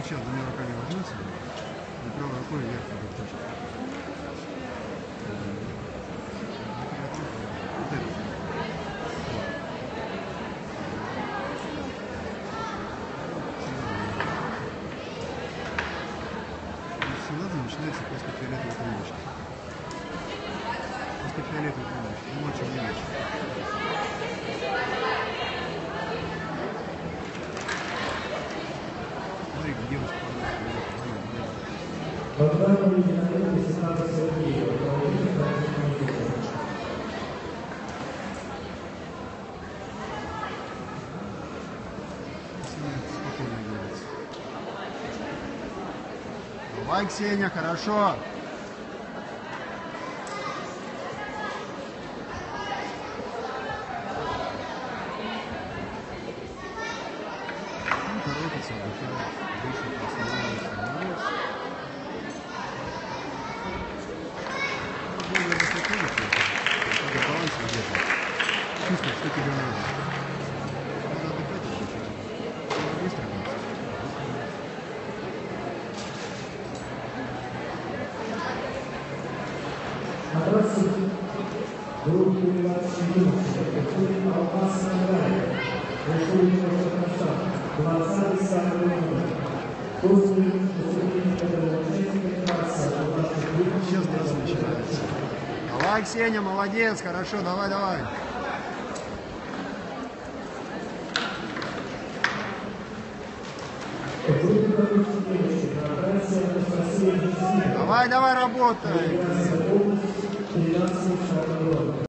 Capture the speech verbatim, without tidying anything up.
сейчас двумя руками возьмется, и правой рукой вверх будет точно. Вот это. Всегда начинается после фиолетовой трубочки. После фиолетовой трубочки. Ну, очень меньше. Смотри, как девушка спокойно делается. Давай, Ксения, хорошо. Ну, торопится, отдыхает, дышит, восстанавливается. Молодец. Ну, более высоко находится. Надо баланс держать. Чувствовать, что тебе надо. Надо отдыхать, отдыхать. Быстро быстро. Здравствуйте. Группа двадцать одиннадцать. Приходит Алмаз Награй. Приходит двадцатый самый номер. После выступления этого участника класса Сейчас нас начинается. Давай, Ксения, молодец, хорошо, давай, давай. Давай, давай, работай.